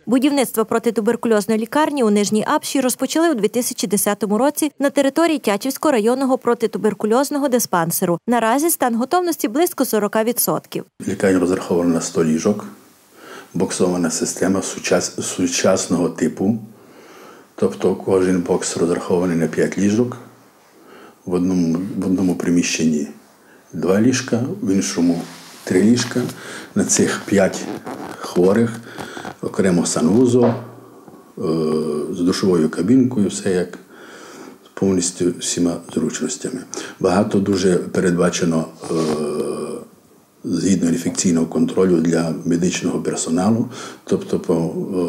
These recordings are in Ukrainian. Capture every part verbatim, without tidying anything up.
Будівництво протитуберкульозної лікарні у Нижній Апші розпочали у дві тисячі десятому році на території Тячівського районного протитуберкульозного диспансеру. Наразі стан готовності близько сорока відсотків. Лікарня розрахована на сто ліжок, боксована система сучасного типу, тобто кожен бокс розрахований на п'ять ліжок, в одному, в одному приміщенні два ліжка, в іншому три ліжка. На цих п'ять хворих окремо санвузол з душовою кабінкою, все як повністю всіма зручностями. Багато дуже передбачено згідно інфекційного контролю для медичного персоналу, тобто по,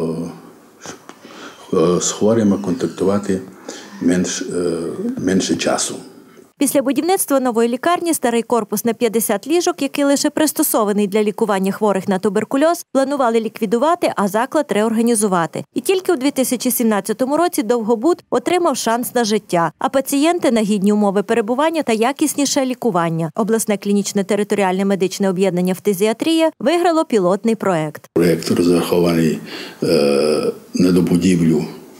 з хворими контактувати менш, менше часу. Після будівництва нової лікарні старий корпус на п'ятдесят ліжок, який лише пристосований для лікування хворих на туберкульоз, планували ліквідувати, а заклад реорганізувати. І тільки у дві тисячі сімнадцятому році Довгобуд отримав шанс на життя, а пацієнти – на гідні умови перебування та якісніше лікування. Обласне клінічне територіальне медичне об'єднання «Фтизіатрія» виграло пілотний проект. Проект розрахований е, на добудівлю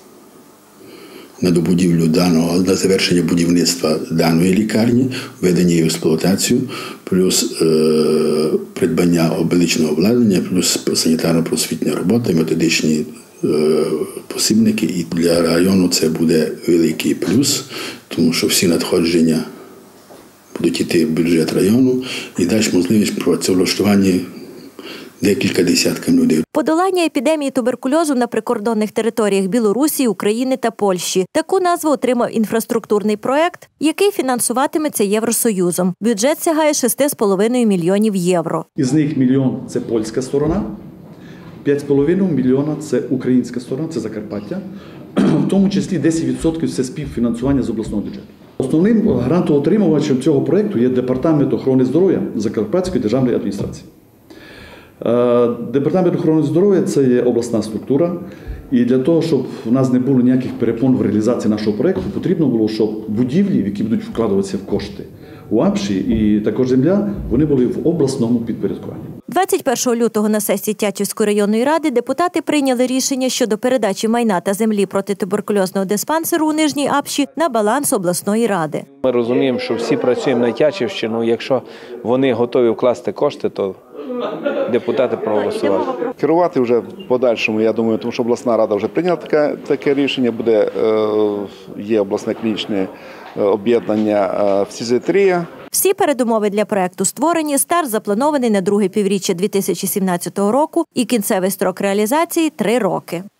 на добудівлю даного, на завершення будівництва даної лікарні, введення її в експлуатацію, плюс е, придбання обеличного обладнання, плюс санітарно-просвітня робота, методичні е, посібники. І для району це буде великий плюс, тому що всі надходження будуть йти в бюджет району і дасть можливість працевлаштування декілька десятків людей. Подолання епідемії туберкульозу на прикордонних територіях Білорусі, України та Польщі. Таку назву отримав інфраструктурний проект, який фінансуватиметься Євросоюзом. Бюджет сягає шести з половиною мільйонів євро. Із них мільйон – це польська сторона, п'ять з половиною мільйона – це українська сторона, це Закарпаття. В тому числі десять відсотків – це співфінансування з обласного бюджету. Основним грантоотримувачем цього проекту є Департамент охорони здоров'я Закарпатської державної адміністрації. Департамент охорони здоров'я – це є обласна структура, і для того, щоб у нас не було ніяких перепон в реалізації нашого проєкту, потрібно було, щоб будівлі, в які будуть вкладатися в кошти у Апші, і також земля, вони були в обласному підпорядкуванні. двадцять першого лютого на сесії Тячівської районної ради депутати прийняли рішення щодо передачі майна та землі протитуберкульозного диспансеру у Нижній Апші на баланс обласної ради. Ми розуміємо, що всі працюємо на Тячівщину, якщо вони готові вкласти кошти, то депутати проголосували. Керувати вже в подальшому, я думаю, тому що обласна рада вже прийняла таке, таке рішення, буде, є обласне клінічне об'єднання «Фтизіатрія». Всі передумови для проекту створені, старт запланований на друге півріччя дві тисячі сімнадцятого року і кінцевий строк реалізації – три роки.